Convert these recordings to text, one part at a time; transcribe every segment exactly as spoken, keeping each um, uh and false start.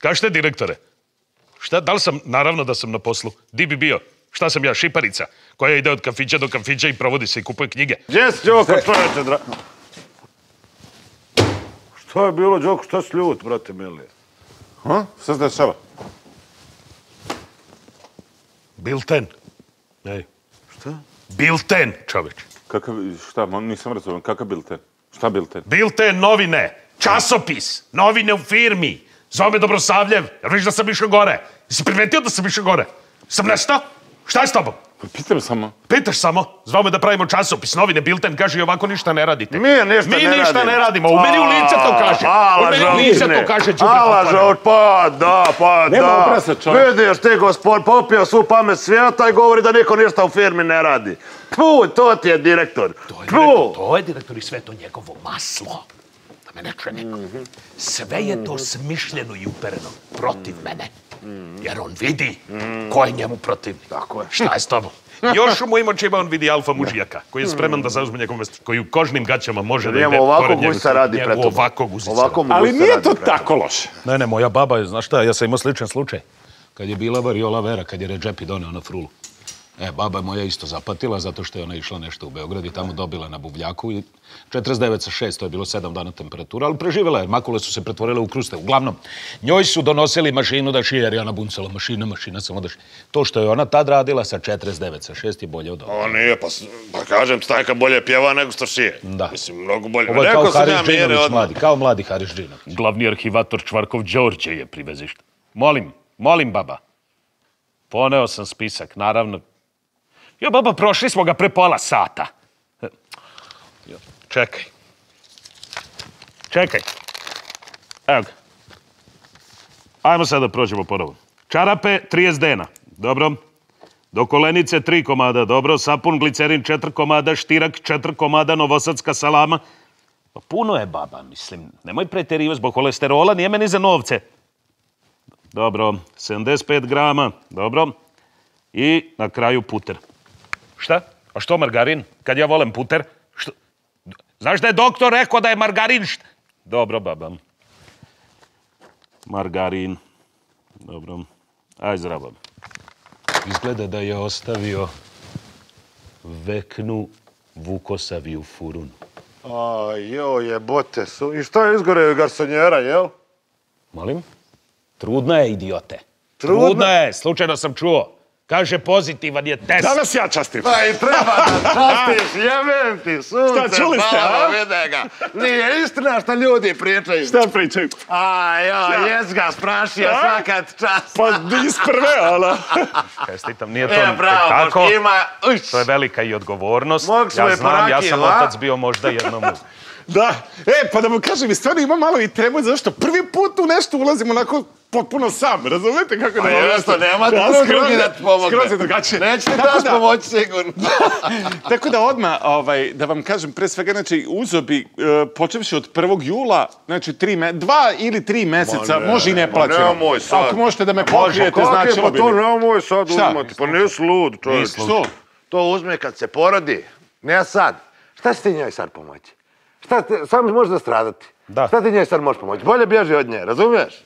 Kažete, direktore? Šta, da li sam, naravno da sam na poslu. Di bi bio? Šta sam ja, šiparica? Koja ide od kafića do kafića i provodi se i kupuje knjige. Gdje si, Đoko, čovječe, dra... Šta je bilo, Đoko, šta si ljut, brate Milije? Ha? Šta se dešava? Bilten. Ej. Šta? Bilten, čoveč. Kakav, šta, nisam razumijem, kakav bilten? Šta bilten? Bilten, novine, časopis, novine u firmi. Zove me Dobrosavljev, jer viš da sam išao gore. Jesi primetio da sam išao gore? Sam nestao? Šta je s tobom? Pa pitam samo. Pitaš samo. Zvao me da pravimo časopis, novine, bilten, kaže i ovako ništa ne radite. Mi ništa ne radimo. Mi ništa ne radimo. U meni u lice to kaže. U meni u lice to kaže. Alažo, pa da, pa da. Nema oprasa, čovjek. Vidiš ti, gospod, popio svu pamet svijeta i govori da niko ništa u firmi ne radi. Puh, to ti je direktor. Puh. To je direktor i sve to njegovo maslo. Da me ne čuje neko. Sve je to smišljeno i upereno protiv mene. Jer on vidi ko je njemu protivnik. Tako je. Šta je s tobom? Još u mojim očima on vidi alfa mužijaka, koji je spreman da zauzme njegovo mjesto, koji u kožnim gaćama može da ide pored njega. Ovako gusa radi pred tobom. Ovako gusica. Ali nije to tako loše. Ne, ne, moja baba je, znaš šta, ja sam imao sličan slučaj. Kad je bila variola vera, kad je Redžepi doneo na frulu. E, baba je moja isto zapatila, zato što je ona išla nešto u Beograd i tamo dobila na buvljaku i četrdeset devet sa šest, to je bilo sedam dana temperatura, ali preživjela je, makule su se pretvorile u kruste. Uglavnom, njoj su donosili mašinu da šije, jer je ona buncala mašina, mašina samo da šije. To što je ona tad radila sa četrdeset devet sa šest je bolje od ovoga. O nije, pa, pa kažem, stajka bolje pjeva nego što šije. Da. Mislim, mnogo bolje. Ovo je kao Haris Džinović mladi, kao mladi Haris Džinović. Glavni arhivator Čvarkov Đorđe je privezišta. Molim, molim baba. Poneo sam spisak, naravno. Jo, baba, prošli smo ga pre pola sata. Čekaj. Čekaj. Evo ga. Ajmo sad da prođemo ponovo. Čarape, trideset dena. Dobro. Do kolenice, tri komada. Dobro. Sapun, glicerin, četiri komada. Štirak, četiri komada. Novosadska salama. Pa puno je, baba, mislim. Nemoj preterivati zbog holesterola, nije meni za novce. Dobro. sedamdeset pet grama. Dobro. I na kraju puter. Šta? A što margarin? Kad ja volem puter? Što? Znaš da je doktor rekao da je margarin? Šta? Dobro, baba. Margarin. Dobro. Aj, zdravo. Izgleda da je ostavio veknu Vukosaviju furunu. A, jo, jebote su. I šta je izgore garsonjera, jel? Molim? Trudna je, idiote. Trudna? Trudna je, slučajno sam čuo. Kaže, pozitivan je test. Danas ja častim. Pa i treba da častiš, jebem ti, sunce, Šta, čuli ste, palo, a? vide ga. Nije istina šta ljudi pričaju. Šta pričaju? A, jo, jes ga sprašio svakad čast. Pa iz prve, ala. Čestitam, nije to E, bravo, tako. pošto ima... Uš. To je velika i odgovornost. Mog smo Ja je znam, ja poraki, sam va? otac bio možda jednom u... Da. E, pa da mu kažem, i stvarno ima malo i tremu, zašto prvi put u nešto ulazim onako potpuno sam, razumete kako da... Pa jesto, nema Da, tu skroz drugi je- da ti pomogne. Skroz je drugačije. Neće ti Tako daš da- pomoći sigurno. Tako da odmah, ovaj, da vam kažem, pre svega, znači, uzo bi, e, počevši od prvog jula, znači, tri me, dva ili tri meseca, ne, može i ma neplaćeno. nemoj sad. Ako možete da me Može, pokrijete, kako je, značilo pa bi to mi. nemoj sad Šta? uzimati, pa nisi lud, čovječ. Što? To uzme kad se porodi, ne sad. Šta si ti njoj sad pomoći? Šta ti, sam može da stradati. Da. Šta ti njoj sad može pomoći? Bolje bježi od nje, razumiješ?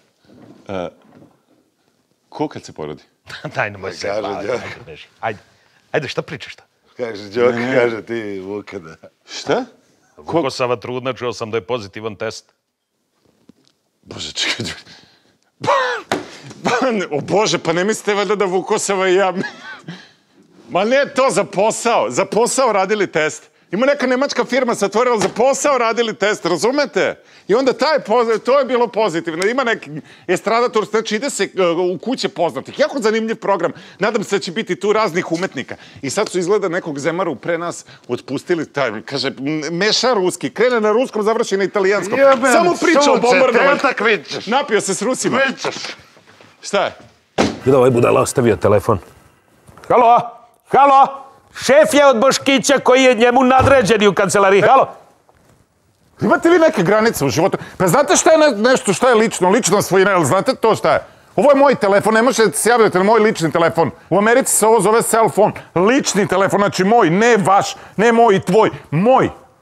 Ko kad se porodi? Daj, nemoj se kaže, baviti, Đorđe. ajde, beži. Ajde, ajde, šta pričaš to? Kaže Đoka, kaže ti Vukada. Šta? Vukosava trudna, čuo sam da je pozitivan test. Bože, čekaj. Pa, pa, o Bože, pa ne mislite valjda da Vukosava i ja... Ma ne to, za posao. Za posao radili test. Ima neka nemačka firma se otvorila, za posao radili test, razumete? I onda taj, to je bilo pozitivno. Ima neki estradator, znači ide se u kuće poznatih. Jako zanimljiv program. Nadam se da će biti tu raznih umetnika. I sad su izgleda nekog Zemaru pre nas otpustili taj, kaže, meša ruski, krene na ruskom, završi na italijanskom. Jebem, Samo priča o sunce, bombardovanju. tetak vičeš. Napio se s Rusima. Vičeš. Šta je? Gdje ovaj budala ostavio telefon? Halo? Halo? Šef je od Boškića koji je njemu nadređeni u kancelariji. Halo? Imate vi neke granice u životu? Pa znate šta je nešto, šta je lično, lično svojina, jel znate to šta je? Ovo je moj telefon, ne možete se javljati na moj lični telefon. U Americi se ovo zove cell phone. Lični telefon, znači moj, ne vaš, ne moj i tvoj, moj.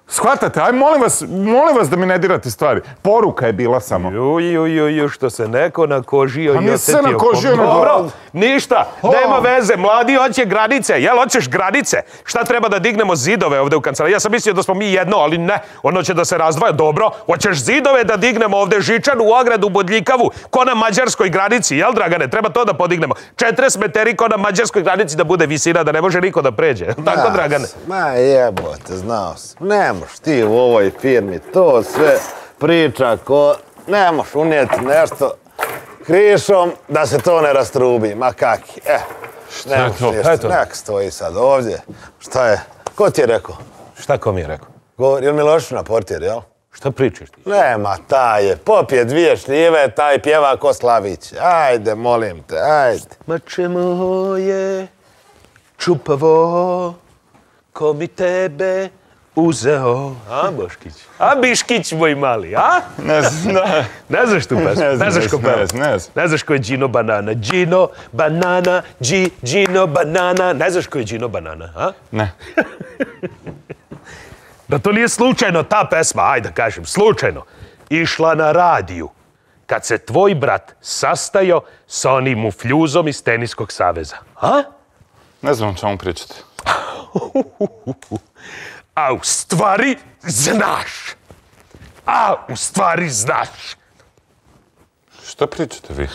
Shvatate, aj molim vas, molim vas da mi ne dirate stvari. Poruka je bila samo. Ju, ju, ju, ju, što se neko nakožio i nisam osetio. se nakožio, nego- Dobro, ništa, O. nema veze, mladi hoće granice, jel hoćeš granice? Šta treba da dignemo zidove ovde u kancelariji? Ja sam mislio da smo mi jedno, ali ne, ono će da se razdvaja. Dobro, hoćeš zidove da dignemo ovde, žičanu, ogradu, bodljikavu, ko na mađarskoj granici, jel Dragane? Treba to da podignemo. četrdeset meteri ko na mađarskoj granici da bude visina, da ne može niko da pređe. Tako, Dragane? Ma jebote, znao sam. Ne moš ti u ovoj firmi to sve priča ko... Ne moš unijeti nešto krišom da se to ne rastrubi. Ma kaki. Eh, ne je moš to? ništa. Eto. Nek stoji sad ovdje. Šta je? Ko ti je rekao? Šta ko mi je rekao? Govori, jel Milošina portir, jel? Šta pričaš ti? Nema, taj je. Popije dvije šljive, taj pjeva ko Slavić. Ajde, molim te, ajde. Mače moje, čupavo, ko mi tebe uzeo. A, Boškić? A, Biškić, moj mali, a? Ne znam, da. Ne znaš tu pesmu? Ne znam, Ne znaš ko ne peva? znam, ne znam. Ne znaš ko je Gino Banana? Gino Banana, Gi, Gino Banana. Ne znaš ko je Gino Banana, a? Ne. Da to nije slučajno ta pesma, ajde da kažem, slučajno, išla na radiju kad se tvoj brat sastajao sa onim mufljuzom iz Teniskog saveza. A? Ne znam o čemu pričate. A u stvari znaš. A u stvari znaš. Šta pričate vi?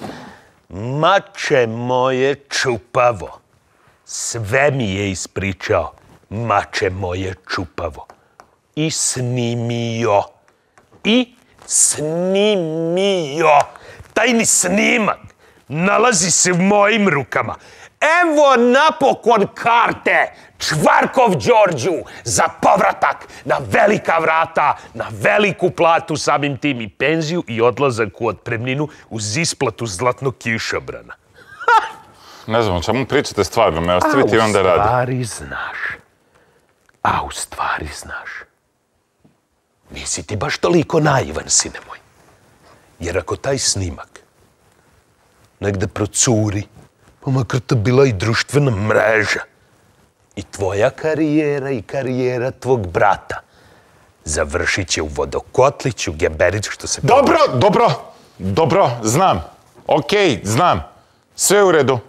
Mače moje čupavo. Sve mi je ispričao. Mače moje čupavo. I snimio. I snimio. Tajni snimak nalazi se u mojim rukama. Evo napokon karte Čvarkov Đorđu za povratak na velika vrata, na veliku platu, samim tim i penziju i odlazak u otpremninu uz isplatu zlatnog kišobrana. Ne znam o čemu pričate stvarno, me A ostavite i u onda radi. stvari znaš. A u stvari znaš. Nisi ti baš toliko naivan, sine moj. Jer ako taj snimak negde procuri, pa makar to bila i društvena mreža, i tvoja karijera i karijera tvog brata završit će u vodokotliću, geberić, što se... Dobro, dobro, dobro, znam. Okej, znam. Sve je u redu.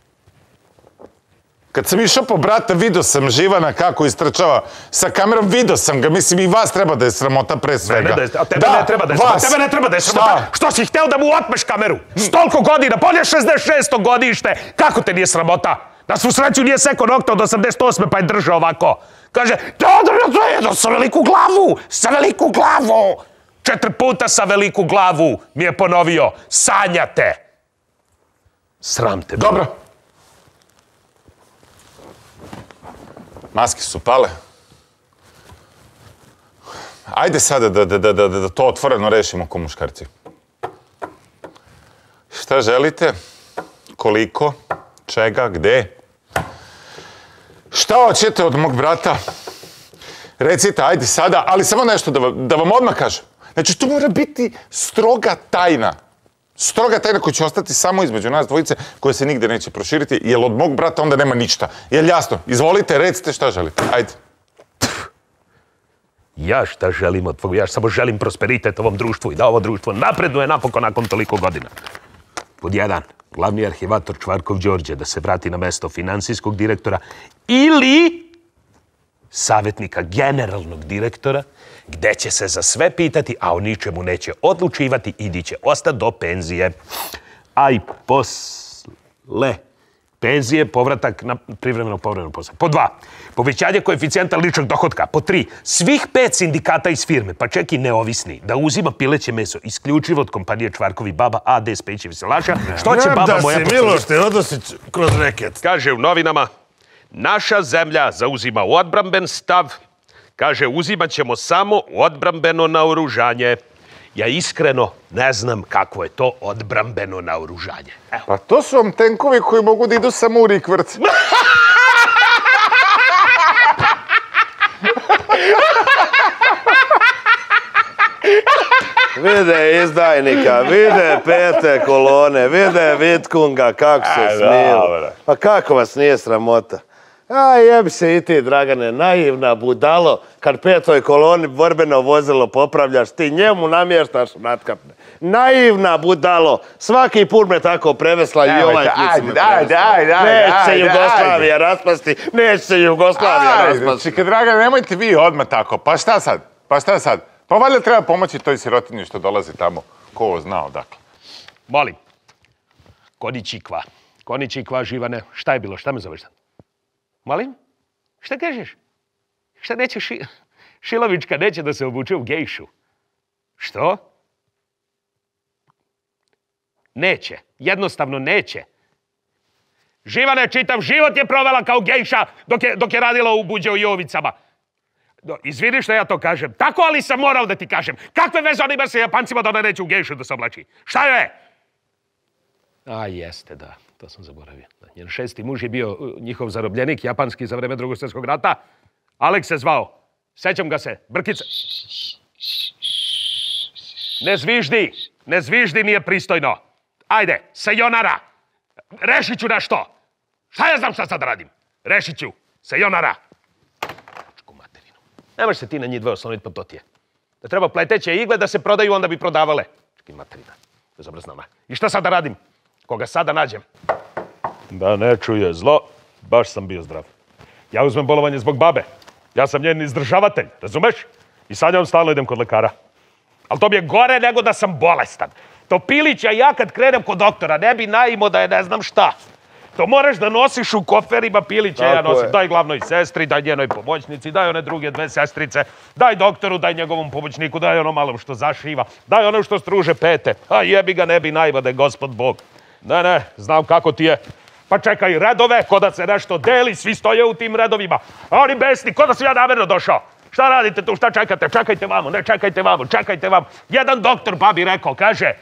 Kad sam išao po brata, vidio sam Živana kako istrčava sa kamerom, vidio sam ga. Mislim, i vas treba da je sramota pre svega. Mene da je, a tebe ne treba da je sramota. Tebe ne treba da je sramota. Što si hteo da mu otmeš kameru? Stolko godina, bolje šezdeset šesto godište. Kako te nije sramota? Na svu sreću nije seko nokta od osamdeset osme pa je držao ovako. Kaže, Teodor je jedno sa veliku glavu, sa veliku glavu. Četiri puta sa veliku glavu mi je ponovio. Sanjate. Sram te. Dobro. Maske su pale. Ajde sada da, da, da, da, da to otvoreno rešimo ko muškarci. Šta želite? Koliko? Čega? Gde? Šta hoćete od mog brata? Recite, ajde sada, ali samo nešto da vam, da vam odmah kažem. Znači, to mora biti stroga tajna. Stroga tajna koja će ostati samo između nas dvojice, koja se nigde neće proširiti, jer od mog brata onda nema ništa. Jel jasno? Izvolite, recite šta želite. Ajde. Ja šta želim od tvojeg, ja samo želim prosperitet ovom društvu i da ovo društvo napreduje napokon nakon toliko godina. Pod jedan, glavni arhivator Čvarkov Đorđe da se vrati na mesto finansijskog direktora ili savjetnika generalnog direktora, gde će se za sve pitati, a o ničemu neće odlučivati i di će ostati do penzije. A i posle penzije, povratak na privremeno povremeno posao. Po dva, povećanje koeficijenta ličnog dohotka. Po tri, svih pet sindikata iz firme, pa čak i neovisni, da uzima pileće meso isključivo od kompanije Čvarkovi baba A D Speće Veselaša. Što će baba moja... Da si Miloš te odnosi kroz reket. Kaže u novinama, naša zemlja zauzima odbramben stav. Kaže, uzimat ćemo samo odbrambeno naoružanje. Ja iskreno ne znam kakvo je to odbrambeno naoružanje. Evo. Pa to su vam tenkovi koji mogu da idu samo u rikvrc. Vide izdajnika, vide pete kolone, vide Vitkunga kako se smiju. Pa kako vas nije sramota? A jebi se i ti, Dragane, naivna budalo, kad petoj koloni borbeno vozilo popravljaš, ti njemu namještaš natkapne. Naivna budalo, svaki put me tako prevesla i ovaj put si me prevesla. Neće se Jugoslavija raspasti, neće se Jugoslavija raspasti. Čekaj, Dragane, nemojte vi odmah tako, pa šta sad, pa šta sad? Pa valjda treba pomoći toj sirotinji što dolazi tamo, ko zna odakle. Molim, Koničikva, Koničikva, Živane, šta je bilo, šta me zoveš? Molim? Šta kažeš? Šta neće ši... Šilovička neće da se obuče u gejšu? Što? Neće. Jednostavno neće. Živane, čitav život je provela kao gejša dok je, dok je radila u Buđe u Jovicama. Izvini što ja to kažem. Tako, ali sam morao da ti kažem. Kakve veze on ima sa Japancima da ona neće u gejšu da se oblači? Šta je? A, jeste, da. To sam zaboravio. Njen šesti muž je bio njihov zarobljenik, japanski za vreme Drugog svjetskog rata. Aleks se zvao. Sećam ga se. Brkice. Ne zviždi. Ne zviždi, nije pristojno. Ajde, sayonara. Rešit ću nešto. Šta ja znam šta sad radim? Rešit ću. Sayonara. Čku materinu. Nemaš se ti na njih dve osloniti, pa to ti je. Da treba pleteće igle da se prodaju, onda bi prodavale. Čekaj, materina. Bezobraznama. I šta sad da radim? Koga sada nađem? Da ne čuje zlo, baš sam bio zdrav. Ja uzmem bolovanje zbog babe. Ja sam njen izdržavatelj, razumeš? I sanjam stalno idem kod lekara. Ali to mi je gore nego da sam bolestan. To Pilića ja kad krenem kod doktora ne bi naimo da je ne znam šta. To moraš da nosiš u koferima Pilića. Ja nosim. Daj glavnoj sestri, daj njenoj pomoćnici, daj one druge dve sestrice, daj doktoru, daj njegovom pomoćniku, daj ono malom što zašiva, daj ono što struže pete. A jebi ga, ne bi naimo da je gospod Bog. Ne, ne, znam kako ti je. Pa čekaj, redove, ko da se nešto deli, svi stoje u tim redovima. A oni besni, ko da sam ja namerno došao. Šta radite tu, šta čekate? Čekajte vamo, ne čekajte vamo, čekajte vamo. Jedan doktor babi rekao, kaže,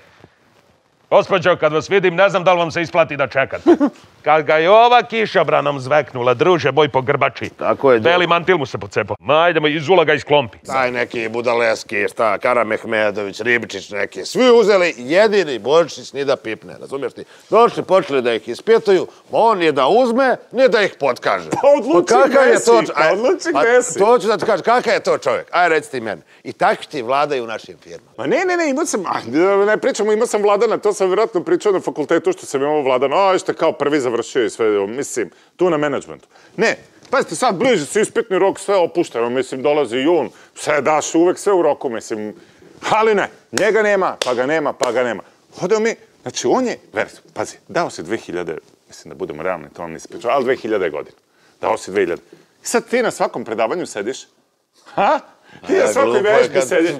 gospođo, kad vas vidim, ne znam da li vam se isplati da čekate. Kad ga je ova kišobranom zveknula, druže moj po grbači. Tako je. Beli mantil mu se pocepao. Ma, idemo, izula ga iz klompi. Taj neki Budaleski, šta, Karamehmedović, Ribičić neki, svi uzeli, jedini Božić ni da pipne, razumiješ ti? Došli, počeli da ih ispituju, on je da uzme, ne da ih potkaže. Pa odluči gde si, pa odluči gde si. To ću da ti kažem, kakav je to čovjek? Aj, reci ti meni. I takvi ti vladaju u našim firmama. Ma ne, ne, ne, imao sam, ne pričamo, imao sam Vladana, to sam vjerojatno pričao na fakultetu što sam imao Vladana, a što kao prvi završio i sve, mislim, tu na menadžmentu. Ne, pazite, sad bliže se ispitni rok, sve opušteno, mislim, dolazi jun, sve daš uvek sve u roku, mislim, ali ne, njega nema, pa ga nema, pa ga nema. Hodeo mi, znači on je, verite, pazi, dao se dve hiljade, mislim da budemo realni, to vam nisi pričao, ali dve hiljade godina, dao se dve hiljade. I sad ti na svakom predavanju sediš, ha? Ti na svakoj vežbi sediš.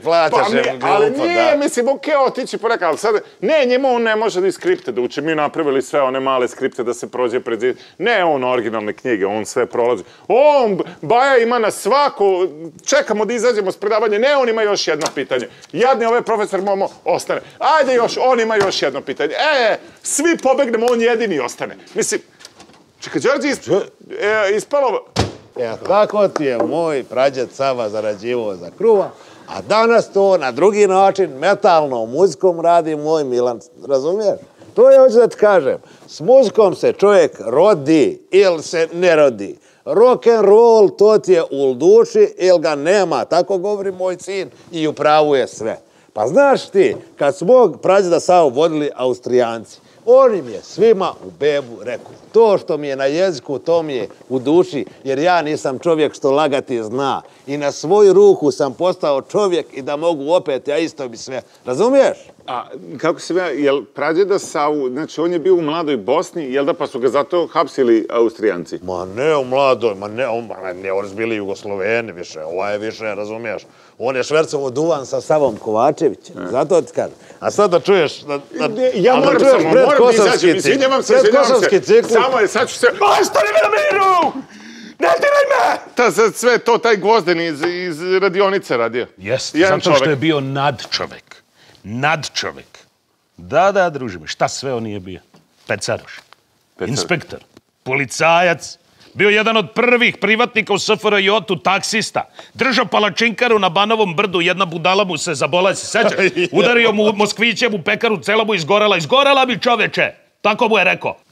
Ali nije, mislim, okej, otići poreka, ali sad, ne, njemu on ne može da i skripte da uče. Mi napravili sve one male skripte da se prođe pred zid. Ne, on originalne knjige, on sve prolazi. On, Baja ima na svaku, čekamo da izađemo s predavanja, ne, on ima još jedno pitanje. Jadni ovaj profesor Momo ostane. Ajde još, on ima još jedno pitanje. E, svi pobegnemo, on jedini ostane. Mislim, čekaj, Đorđe, ispalo... E, tako ti je moj prađet Sava zarađivao za kruva, a danas to na drugi način, metalnom muzikom radi moj Milan, razumiješ? To je, hoću da ti kažem, s muzikom se čovjek rodi ili se ne rodi. Rock'n'roll, to ti je u duši ili ga nema, tako govori moj sin i upravu je sve. Pa znaš ti, kad su mog prađeda Savu vodili Austrijanci, on im je svima u bebu rekao, to što mi je na jeziku, to mi je u duši, jer ja nisam čovjek što lagati zna. I na svoju ruku sam postao čovjek i da mogu opet, ja isto bi sve. Razumiješ? A kako se ja, jel prađeda Savu, znači on je bio u mladoj Bosni, jel da pa su ga zato hapsili Austrijanci? Ma ne u mladoj, ma ne, on, ne, oni su bili Jugosloveni više, ova je više, razumiješ? On je švercovo duvan sa Savom Kovačevićem, zato ti kažem. A sad da čuješ... Da, da, ja moram samo, moram da izađem, izvinjavam se, izvinjavam se. Samo je, sad ću se... Ostavi me na miru! Ne diraj me! Ta, sve to, taj Gvozden iz, iz radionice radio. Jeste, zato što je bio nadčovek. Nadčovek. Da, da, druže mi, šta sve on nije bio? Pecaroš, inspektor, policajac, bio jedan od prvih privatnika u S F R J-u, taksista, držao palačinkaru na Banovom brdu, jedna budala mu se zabola, se sećaš? Udario mu Moskvićem u pekaru, cela mu izgorela, izgorela mi čoveče! Tako mu je rekao.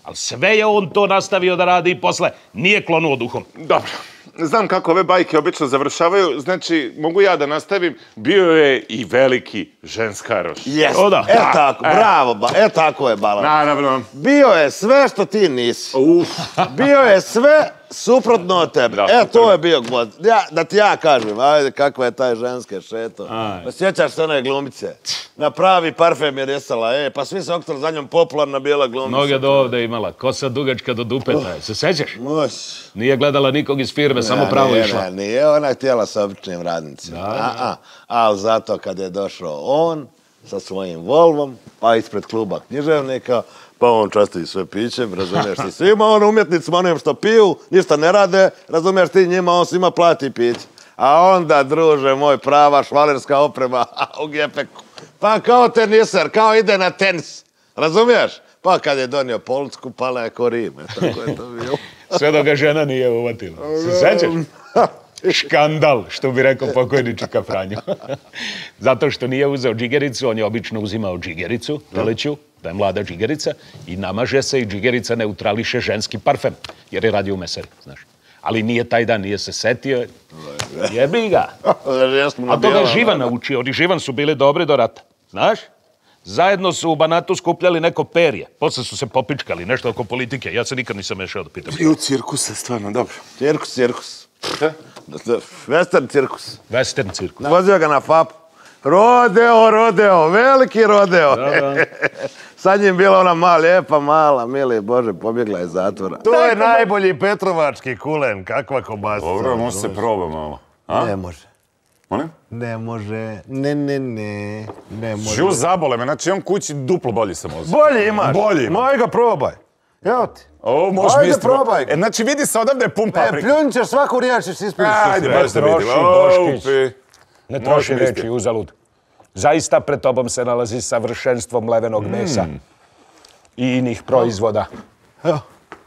Ali sve je on to nastavio da radi i posle nije klonuo duhom. Dobro. Znam kako ove bajke obično završavaju, znači mogu ja da nastavim. Bio je i veliki ženskaroš. Jes, O da. e tako, bravo, ba, e tako je Bala. Naravno. Bio je sve što ti nisi. Uf. Bio je sve suprotno od tebe. Da, E, to super. je bio god. Ja, da ti ja kažem, ajde, kakva je taj ženske šeto. Pa sjećaš se one glumice? Na pravi parfem je resala, e, pa svi se oktor za njom popularna bijela glumica. Noge do ovde imala, kosa dugačka do dupeta. Se sećaš? Moć. Nije gledala nikog iz firme, samo pravo Ne, išla. ne, nije ona htjela sa običnim radnicima. A, a, ali zato kad je došao on sa svojim Volvom, pa ispred kluba književnika, pa on časti sve piće, razumiješ ti svima, on umjetnicima onim što piju, ništa ne rade, razumiješ ti njima, on svima plati piće. A onda, druže moj, prava švalerska oprema u gepeku. Pa kao teniser, kao ide na tenis, razumiješ? Pa kad je donio polsku, pala je ko Rim, e, tako je to bilo. Sve dok ga žena nije uvatila. Se sećaš? Škandal, što bi rekao pokojni Čika Franjo. Zato što nije uzeo džigericu, on je obično uzimao džigericu, teleću, da je mlada džigerica, i namaže se i džigerica neutrališe ženski parfem, jer je radio u mesari, znaš. Ali nije taj dan, nije se setio, jebi ga. A to ga je Živan naučio, oni Živan su bili dobri do rata, znaš? Zajedno su u Banatu skupljali neko perje, posle su se popičkali, nešto oko politike, ja se nikad nisam mešao da pitam. I u cirkuse, stvarno, dobro. Cirkus, cirkus. Western cirkus. Western cirkus. Vozio ga na fapu. Rodeo, rodeo, veliki rodeo. Sad njim bila ona mala, lijepa, mala, mili Bože, pobjegla iz zatvora. To je najbolji petrovački kulen, kakva kobasica. Dobro, može se proba malo. A? Ne može. Molim? Ne može, ne, ne, ne, ne može. Žu zabole me, znači imam kući duplo bolji sam ozio. Bolje imaš. Bolje imam. Moj ga probaj. Evo ti. O, možeš Ajde, misliti. probaj ga. E, znači vidi se odavde je pun E, paprika. pljun ćeš svaku riječ ćeš ispiti. Ajde, baš da troši, vidim. Boškić. Opi. Ne Možeš troši misliti. reči, uzalud. Zaista pred tobom se nalazi savršenstvo mlevenog mesa i inih proizvoda. Evo.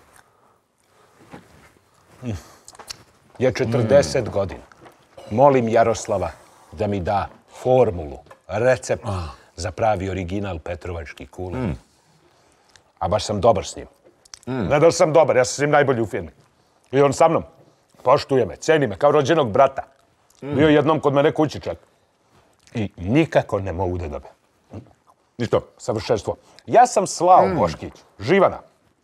Je četrdeset godina. Molim Jaroslava da mi da formulu, recept za pravi original petrovački kulen. A baš sam dobar s njim. Ne da sam dobar, ja sam s njim najbolji u firmi. I on sa mnom poštuje me, ceni me, kao rođenog brata. Bio jednom kod mene kući čak. I nikako ne mogu da dobe. Ništa. Savršenstvo. Ja sam slao Boškić, Živana,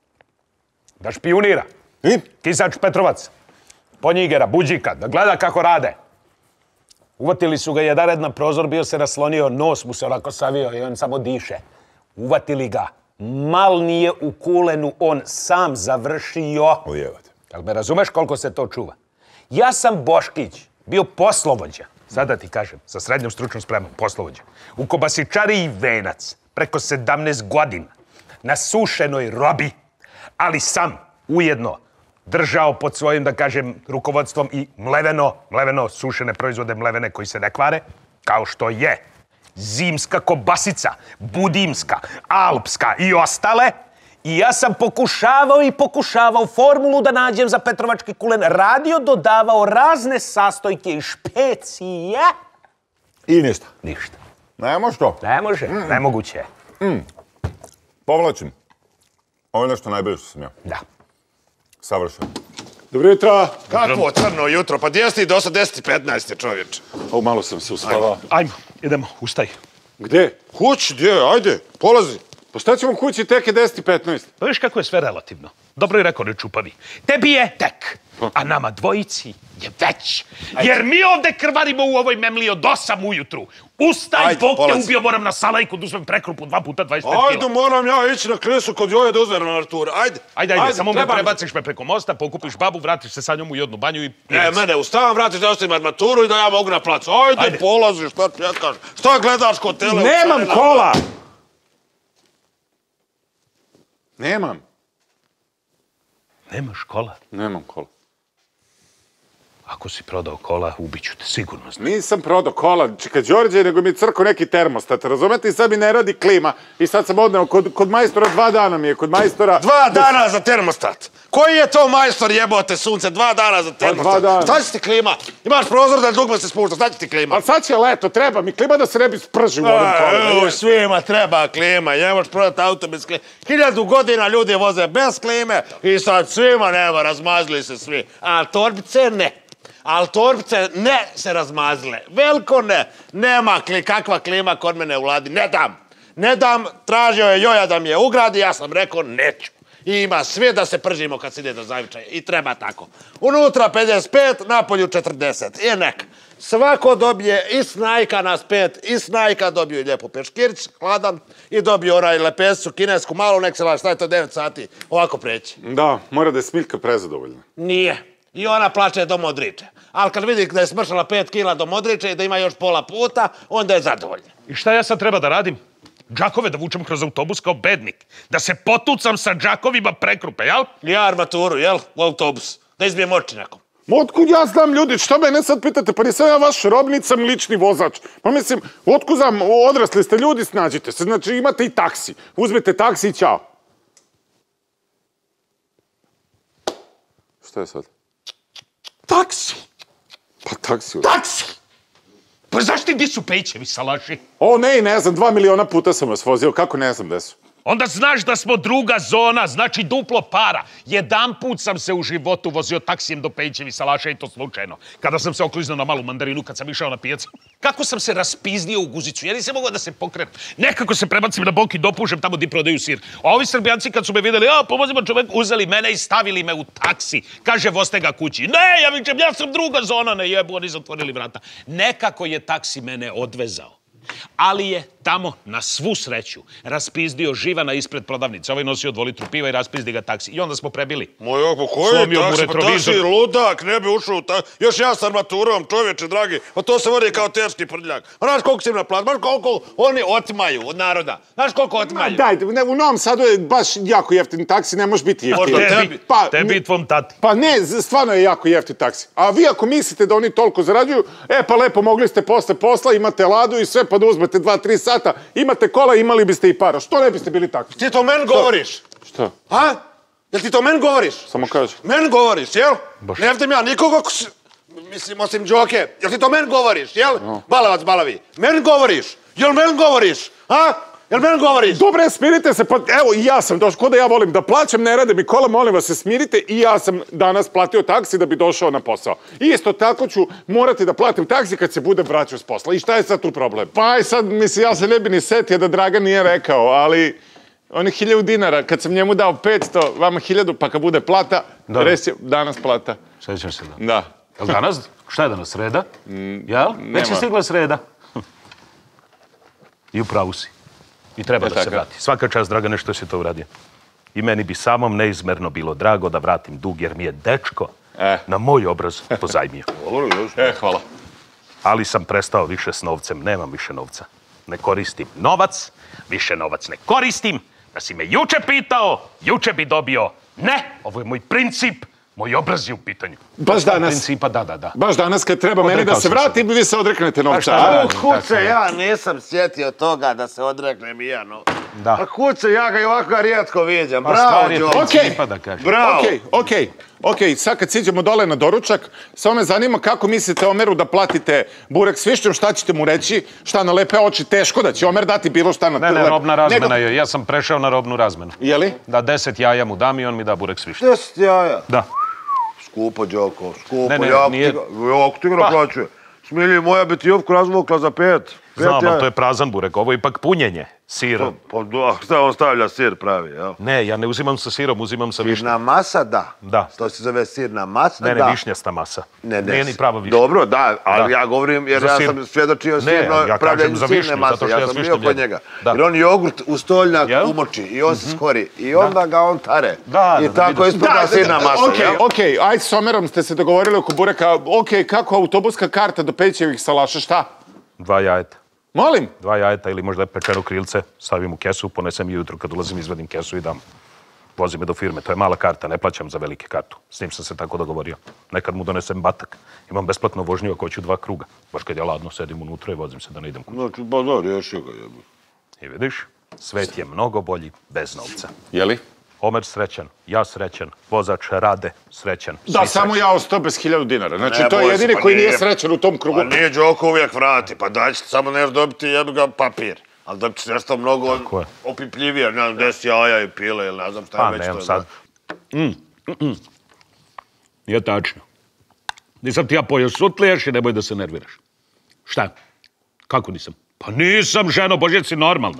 da špijunira. I? Kisač Petrovac, Ponjigera, Buđika, da gleda kako rade. Uvatili su ga jedan red na prozor, bio se naslonio, nos mu se onako savio i on samo diše. Uvatili ga. Mal nije u kulenu, on sam završio. Ujevate. Jel me razumeš koliko se to čuva? Ja sam Boškić, bio poslovođa. Sada ti kažem, sa srednjom stručnom spremom, poslovođa. U kobasičariji Venac, preko sedamnaest godina, na sušenoj robi, ali sam ujedno držao pod svojim, da kažem, rukovodstvom i mleveno, mleveno, sušene proizvode mlevene koji se ne kvare, kao što je zimska kobasica, budimska, alpska i ostale. I ja sam pokušavao i pokušavao formulu da nađem za petrovački kulen, radio, dodavao razne sastojke i špecije. I ništa. Ništa. Ne može to. Ne može, nemoguće je. Povlačim. Ovo je nešto najbolje što sam ja. Da. Savršeno. Dobro jutro. Kakvo crno jutro, pa gdje si ti do sad deset i petnaest je čovječ. O, malo sam se uspavao. Ajmo, idemo, ustaj. Gde? Kuć, gdje, ajde, polazi. Pa šta ćemo kući, tek je deset i petnaest. Pa viš kako je sve relativno. Dobro je rekao Nečupavi. Tebi je tek, a nama dvojici je već. Jer mi ovde krvarimo u ovoj memliji od osam ujutru. Ustaj, Ajde, Bog te polazi. ubio, moram na salajku da uzmem prekrupu dva puta dvadeset pet Ajde, kila. moram ja ići na kresu kod Joje da uzmem Artura, ajde. Ajde, ajde, samo me treba mi. prebaciš me preko mosta, pokupiš babu, vratiš se sa njom u jednu banju i... E, mene ustavam, vratiš da ostavim armaturu i da ja mogu na placu. Ajde, Ajde. polazi, šta čekaš? Šta gledaš kod tele? Nemam kola! Nemam. Nemaš kola. Nemam kola. Ako Ako si prodao kola, ubiću te, sigurno znam. Nisam prodao kola, čeka Đorđe, nego mi je crko neki termostat, razumete? I sad mi ne radi klima. I sad sam odneo kod, kod majstora, dva dana mi je, kod majstora... Dva dana za termostat! Koji je to majstor jebote sunce? Dva dana za termostat. dana. Šta će ti klima? Imaš prozor da dugme se spušta, šta će ti klima? Ali sad će leto, treba mi klima da se ne bi sprži u ovim kolima. U, svima treba klima, ne možeš prodati auto bez klime. Hiljadu godina ljudi voze bez klime i sad svima nema, razmazili se svi. A torbice ne. Ali torbice ne se razmazile. Veliko ne. Nema kli, kakva klima kod mene u vladi. Ne dam. Ne dam, tražio je Joja da mi je ugradi, ja sam rekao neću. I ima sve da se pržimo kad se ide do zavičaja. I treba tako. Unutra pedeset pet, napolju četrdeset. I nek. Svako dobije i snajka nas pet, i snajka dobiju i lijepo peškirić, hladan, i dobiju onaj lepesicu kinesku, malo nek se laš, šta je to devet sati, ovako preći. Da, mora da je Smiljka prezadovoljna. Nije. I ona plače do Modriče. Ali kad vidi da je smršala pet kila do Modriče i da ima još pola puta, onda je zadovoljna. I šta ja sad treba da radim? Džakove da vučem kroz autobus kao bednik. Da se potucam sa džakovima prekrupe, jel? Ja armaturu, jel? U autobus. Da izbijem oči nekom. Ma otkud ja znam, ljudi, što mene sad pitate? Pa nisam ja vaš robnik, sam lični vozač. Pa mislim, otkud znam, odrasli ste ljudi, snađite se. Znači imate i taksi. Uzmete taksi i ćao. Šta je sad? Taksi! Pa taksi. Taksi! Pa znaš ti gdje su Pejićevi salaši? O ne, ne znam, dva miliona puta sam vas vozio, kako ne znam gde su? Onda znaš da smo druga zona, znači duplo para. Jedan put sam se u životu vozio taksijem do Pejićevi salaša i to slučajno. Kada sam se okliznuo na malu mandarinu, kad sam išao na pijacu. Kako sam se raspizdio u guzicu, ja nisam mogao da se pokrenem. Nekako se prebacim na bok i dopušem tamo gdje prodaju sir. A ovi Srbijanci kad su me vidjeli, a pomozimo čovjek, uzeli mene i stavili me u taksi. Kaže, vozte ga kući. Ne, ja vičem, ja sam druga zona, ne jebu, oni zatvorili vrata. Nekako je taksi mene odvezao. Ali je tamo, na svu sreću, raspizdio Živana ispred prodavnice. Ovaj nosio dvo litru piva i raspizdi ga taksi. I onda smo prebili. Moj oko, koji Slomio mu taksi? Pa retrovizor. taksi ludak, ne bi ušao u taksi. Još ja s armaturom, čovječe, dragi. Pa to se vodi kao teški prljak. A znaš koliko si im naplatio? Znaš koliko oni otimaju od naroda? Znaš koliko Ma otimaju? dajte, ne, u Novom Sadu je baš jako jeftin taksi, ne može biti jeftin. Možda Tebi, Pa, tebi i tvom tati. Pa ne, z- stvarno je jako jeftin taksi. A vi ako mislite da oni toliko zarađuju, e pa lepo mogli ste posle posla, imate ladu i sve pa da uzmete dva tri sata, imate kola, imali biste i para. Što ne biste bili takvi? Ti to meni govoriš? Što? A? Jel ti to meni govoriš? Samo kaži. Meni govoriš, jel? Baš. Ne vidim ja nikoga, ko s- mislim, osim Đoke. Jel ti to meni govoriš, jel? Balavac, balavi. Meni govoriš? Jel meni govoriš? A? Jel meni govoriš? Dobre, smirite se, pa evo i ja sam došao, ko da ja volim da plaćam, ne rade mi kola, molim vas se smirite i ja sam danas platio taksi da bi došao na posao. I isto tako ću morati da platim taksi kad se bude vraćao s posla. I šta je sad tu problem? Pa aj sad, mislim, ja se ne bi ni setio da Dragan nije rekao, ali onih hiljadu dinara, kad sam njemu dao petsto, vama hiljadu, pa kad bude plata, Da. res je danas plata. Sjećaš se da. Da. Jel danas? Šta je danas, sreda? Jel? Već je nema. stigla sreda. I u pravu si. I treba E, da se tako. vrati. Svaka čast, Dragane, što si to uradio. I meni bi samom neizmerno bilo drago da vratim dug, jer mi je dečko E. na moj obraz pozajmio. E, hvala. Ali sam prestao više s novcem, nemam više novca. Ne koristim novac, više novac ne koristim. Da si me juče pitao, juče bi dobio. Ne, ovo je moj princip, moj obraz je u pitanju. Baš danas. Principa, da, da, da. Baš danas kad treba meni da Odrekao se sam se. vratim, vi se odreknete novca. šta da A? radim? Kuce, ja nisam sjetio toga da se odreknem i ja, no. Da. A kuce, ja ga i ovako ga rijetko viđam. Pa Bravo, stvar je Đoke. principa, da kažem. Bravo. Okej, okej, okej, sad kad siđemo dole na doručak, samo me zanima kako mislite Omeru da platite burek s višnjom, šta ćete mu reći, šta na lepe oči, teško da će Omer dati bilo šta na Ne, ne, lep- robna razmena Nego- je. Ja sam prešao na robnu razmenu. Je li? Da deset jaja mu dam i on mi da burek s višnjom. Deset jaja. Da. Skupo, Đoko, skupo. Ne, ne, jako nije- ti ga, jako ti ga Pa. naplaćuje. Smilji, moja bi ti Jovku razvukla za pet. Pet Znam, ali jaja. to je prazan burek. Ovo je ipak punjenje sira. Pa da, šta on stavlja sir pravi, jel? Ne, ja ne uzimam sa sirom, uzimam sa višnjom. Sirna masa, da. Da. To se zove sirna masa, Ne, da. ne, višnjasta masa. Ne, ne. Nije ni prava višnja. Dobro, da, ali Da. ja govorim jer Za ja sir. sam svjedočio Ne, sirno ja kažem pravljenju za sirne višnju, mase. zato što Ja ja sam s bio višnjom kod jedem. njega. Da. Jer on jogurt u stoljnjak Jel? umoči i on se skori. I onda ga on tare. Da, I da, tako vidio sam. ispada sirna masa, Okej, jel? okej, ajde s Omerom ste se dogovorili oko bureka. Okej, kako autobuska karta do Pejićevih salaša, šta? Dva jajeta. Molim? Dva jajeta ili možda pečeno krilce, stavim u kesu, ponesem i jutro kad ulazim, izvadim kesu i dam. Vozi me do firme, to je mala karta, ne plaćam za velike kartu. S njim sam se tako dogovorio. Nekad mu donesem batak. Imam besplatno vožnju ako hoću dva kruga. Baš kad ja ladno sedim unutra i vozim se da ne idem kući. Znači, ba da, riješio ga jebi. I vidiš, svet je mnogo bolji bez novca. Je li? Omer srećan, ja srećan, vozač Rade srećan. Da, samo ja ostao bez hiljadu dinara. Znači, Ne, to je boj se, jedini pa koji nije nije. srećan u tom krugu. Pa nije Đoko uvijek vrati, pa daj ćete samo nešto dobiti jebi ga papir. Ali dobit ćete nešto mnogo Tako je. opipljivije, ne znam, des jaja i pile ili ne znam šta je Pa, već nemam to. sad. Mm, mm, mm. Nije tačno. Nisam ti ja pojeo sutliješ i nemoj da se nerviraš. Šta? Kako nisam? Pa nisam, ženo, Božje, si normalna.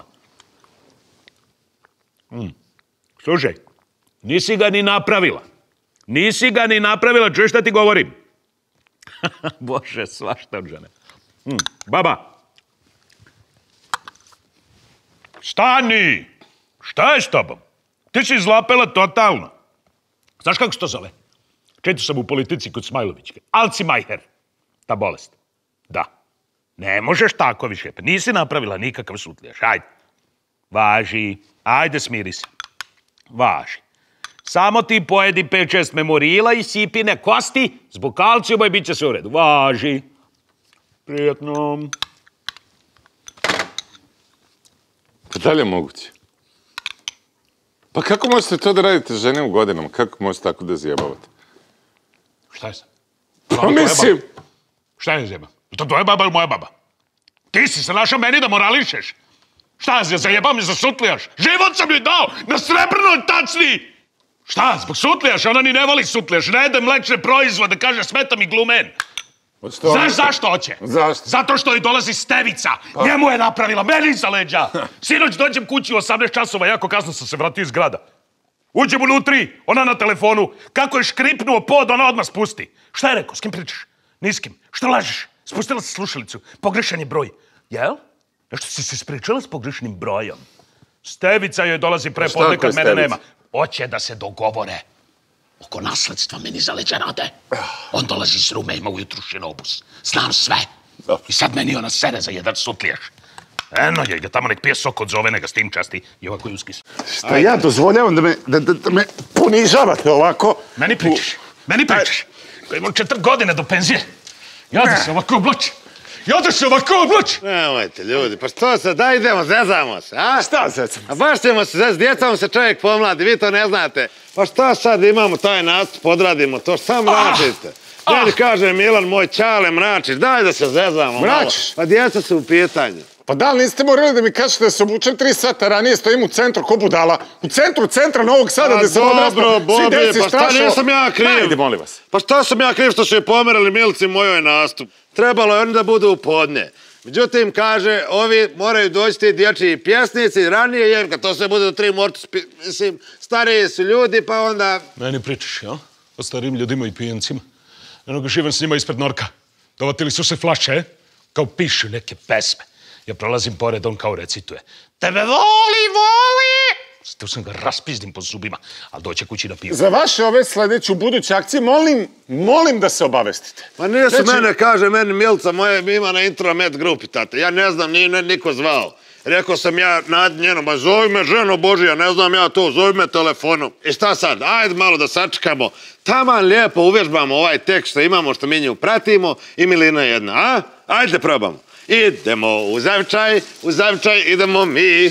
Mm. Slušaj, nisi ga ni napravila. Nisi ga ni napravila, čuješ šta ti govorim? Bože, svašta od žene. Mm. Baba. Stani! Šta je s tobom? Ti si izlapela totalno. Znaš kako se to zove? Četio sam u politici kod Smajlovićke. Alzheimer. Ta bolest. Da. Ne možeš tako više. Pa nisi napravila nikakav sutlijaš. Ajde. Važi. Ajde, smiri se. Važi. Samo ti pojedi pet šest memorila i sipine kosti, zbog kalcijuma i bit će sve u redu. Važi. Prijetno. Pa da li je moguće? Pa kako možete to da radite žene u godinama? Kako možete tako da zjebavate? Šta je sam? Pa mislim... Šta je zjeba? To tvoja baba ili moja baba? Ti si se našao meni da morališeš? Šta je, zajebam mi za sutlijaš? Život sam joj dao na srebrnoj tacni! Šta, zbog sutlijaš? Ona ni ne voli sutlijaš. Ne jede mlečne proizvode, kaže smeta mi glumen. Znaš zašto hoće? Zašto? Zato što joj dolazi stevica. Njemu je napravila, meni za leđa. Sinoć dođem kući u osamnaest časova, jako kasno sam se vratio iz grada. Uđem unutri, ona na telefonu. Kako je škripnuo pod, ona odmah spusti. Šta je rekao, s kim pričaš? Ni s kim. Što lažeš? Spustila se slušalicu. Pogrešan je broj. Jel? Nešto si se ispričala s pogrešnim brojom. Stevica joj dolazi pre podne kad mene nema. Hoće da se dogovore. Oko nasledstva meni za leđa rade. On dolazi iz Rume, ima ujutru šinobus. Znam sve. I sad meni ona sere za jedan sutlijaš. Eno je, ga tamo nek pije sok od zove, neka s tim časti i ovako uskis. Šta ja dozvoljavam da me, da, da, da me ponižavate ovako? Meni pričaš, meni pričaš. Koji imam četiri godine do penzije. Ja da se ovako oblači. Ja da se ovako oblači. Nemojte ljudi, pa što se, daj idemo, zezamo se, a? Šta zezamo? A baš ćemo se zezati, s djecom se čovjek pomladi, vi to ne znate. Pa šta sad imamo taj nastup, odradimo to, šta mračite? Daj kaže Milan, moj čale, mračiš, daj da se zezamo. Mračiš? Pa djeca su u pitanju. Pa da li niste morali da mi kažete da se obučem tri sata ranije, stojim u centru ko budala? U centru centra Novog Sada gde sam odrastao, svi deci pa šta strašno... nisam ja kriv? Ajde, molim vas. Pa šta sam ja kriv što su je pomerali Milici mojoj nastup? Trebalo je oni da budu u podne. Međutim, kaže, ovi moraju doći ti dječji pjesnici ranije, jer kad to sve bude do tri mortu, mislim, stariji su ljudi, pa onda... Meni pričaš, jel? O starim ljudima i pijencima. Eno ga živam s njima ispred norka. Dovatili su se flaše, kao pišu neke pesme. Ja prolazim pored, on kao recituje. Tebe voli, voli! Tu sam ga raspizdim po zubima, ali doće kući da piju. Za vaše ove sljedeću buduće akcije, molim, molim da se obavestite. Ma nije se Znači- mene, kaže, meni Milica moja ima na intramet grupi, tate. Ja ne znam, nije niko zvao. Rekao sam ja nad njenom, ma zovi me ženo Božija, ne znam ja to, zovi me telefonom. I šta sad, ajde malo da sačekamo. Taman lijepo uvježbamo ovaj tekst što imamo, što mi nju pratimo i Milina jedna, a? Ajde probamo. Idemo u Zavčaj, u Zavčaj idemo mi.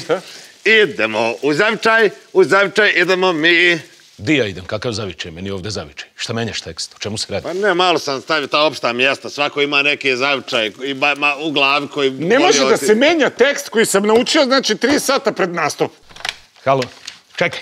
Idemo u Zavčaj, u Zavčaj idemo mi. Di ja idem, kakav zavičaj, meni ovdje zavičaj. Šta menjaš tekst, o čemu se radi? Pa ne, malo sam stavio ta opšta mjesta, svako ima neki Zavčaj i ba, ma, u glavi koji... Ne može da se menja tekst koji sam naučio, znači, tri sata pred nastup. Halo, čekaj.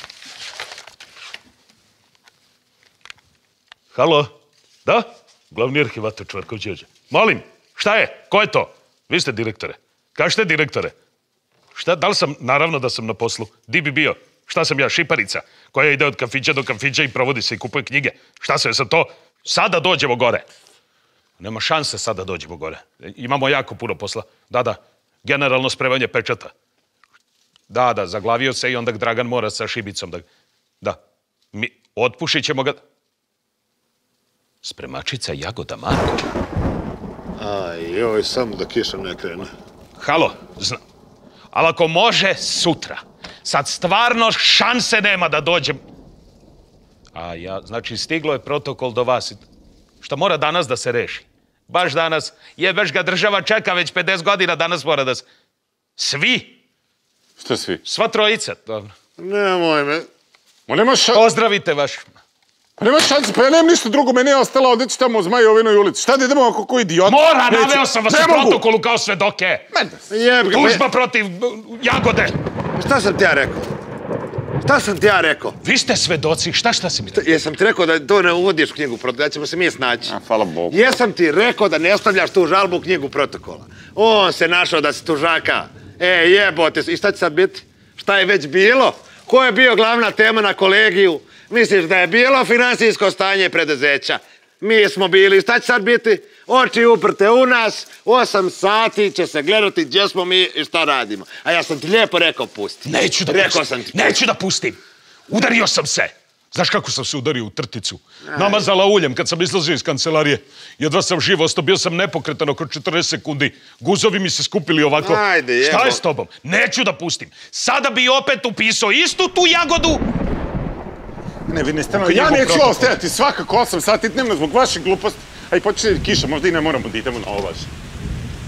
Halo, da? Glavni arhivator Čvarkov Đorđe. Molim, šta je? Ko je to? Vi ste direktore. Kažete direktore. Šta, da li sam, naravno da sam na poslu. Di bi bio? Šta sam ja, šiparica, koja ide od kafića do kafića i provodi se i kupuje knjige? Šta se sa to? Sada dođemo gore. Nema šanse sada dođemo gore. Imamo jako puno posla. Da, da, generalno spremanje pečata. Da, da, zaglavio se i onda Dragan mora sa šibicom da... Da, mi otpušit ćemo ga... Spremačica Jagoda Marković. Aj, joj, samo da kiša ne krene. Halo, znam. Ali ako može, sutra. Sad stvarno šanse nema da dođem. A ja, znači stiglo je protokol do vas. Što mora danas da se reši. Baš danas. Jebeš ga, država čeka već pedeset godina, danas mora da se... Svi. Šta svi? Sva trojica. Dobro. Nemoj me. Ma nema ša... Pozdravite vaš. Pa nema šanse, pa ja nemam ništa drugo, meni je ostalo odeći tamo u Zmajovinoj ulici. Šta da idemo ako ko idiot? Mora, Neće. naveo sam vas Ne u mogu. protokolu kao svedoke. Jeb ga, Tužba protiv Jagode. šta sam ti ja rekao? Šta sam ti ja rekao? Vi ste svedoci, šta šta si mi rekao? Jesam ti rekao da to ne uvodiš u knjigu protokola, da ćemo se mi snaći. A, hvala Bogu. Jesam ti rekao da ne stavljaš tu žalbu u knjigu protokola. On se našao da si tužaka. E, jebote, i šta će sad biti? Šta je već bilo? Ko je bio glavna tema na kolegiju? Misliš da je bilo finansijsko stanje preduzeća? Mi smo bili, šta će sad biti? Oči uprte u nas, osam sati će se gledati gdje smo mi i šta radimo. A ja sam ti lijepo rekao pusti. Neću da Rekao pustim. sam ti. Neću da pustim. Udario sam se. Znaš kako sam se udario u trticu? Namazala uljem kad sam izlazio iz kancelarije. Jedva sam živo ostao, bio sam nepokretan oko četrdeset sekundi. Guzovi mi se skupili ovako. Ajde, jebo. Šta je s tobom? Neću da pustim. Sada bi opet upisao istu tu Jagodu. Ne, vi niste na... Knjigu Ja neću protokola. ostajati svakako osam sati dnevno zbog vaše gluposti. A i počne kiša, možda i ne moramo da idemo na ovo vaše.